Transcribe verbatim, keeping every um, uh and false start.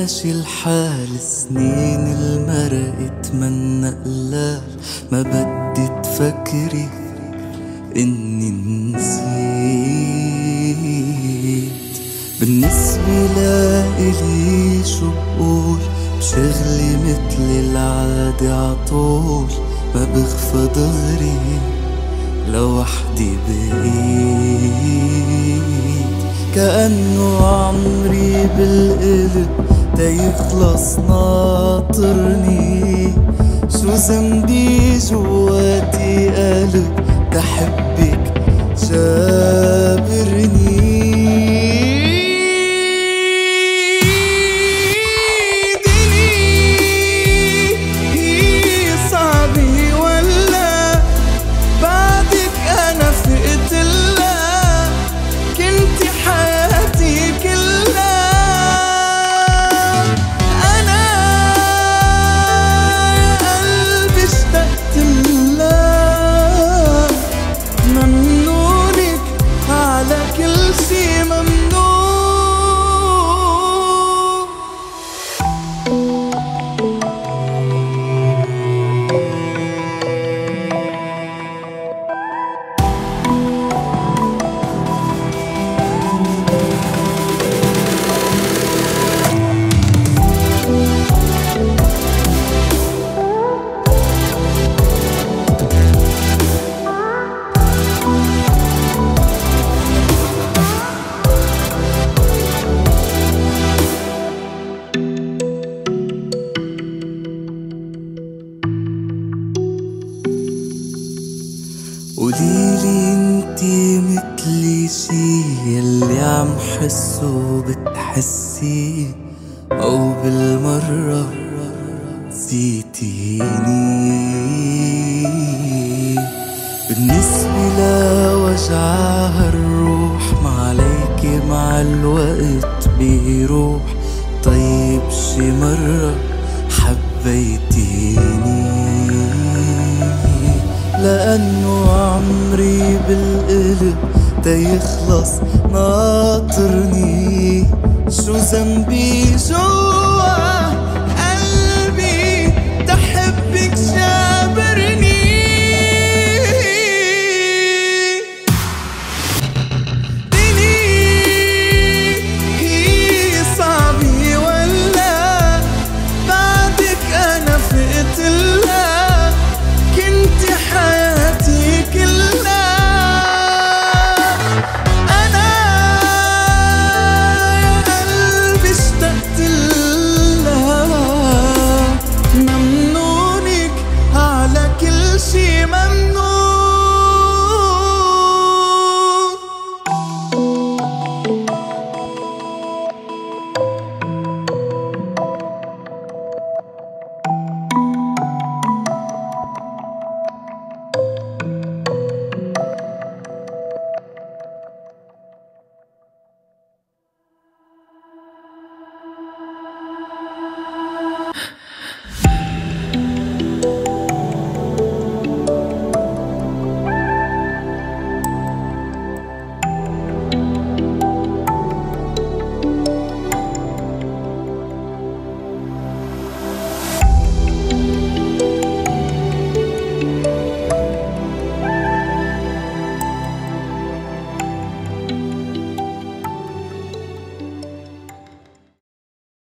ماشي الحال سنين المرقت من قلال ما بدي تفكري إني نسيت. بالنسبة لإلي شو بقول بشغلي مثل العادة عطول ما بغفى دغري لوحدي بقيت. كأنه عمري بالقلب تيخلص ناطرني شو ذنبي جواتي قلب تحبك جابرني. قوليلي انتي مثلي شي اللي عم حسه بتحسيه او بالمرة نسيتيني. بالنسبة لوجعها الروح ما عليكي مع الوقت بيروح. طيب شي مرة حبيتيني لأنه عمري بالقلب تيخلص ناطرني شو ذنبي جو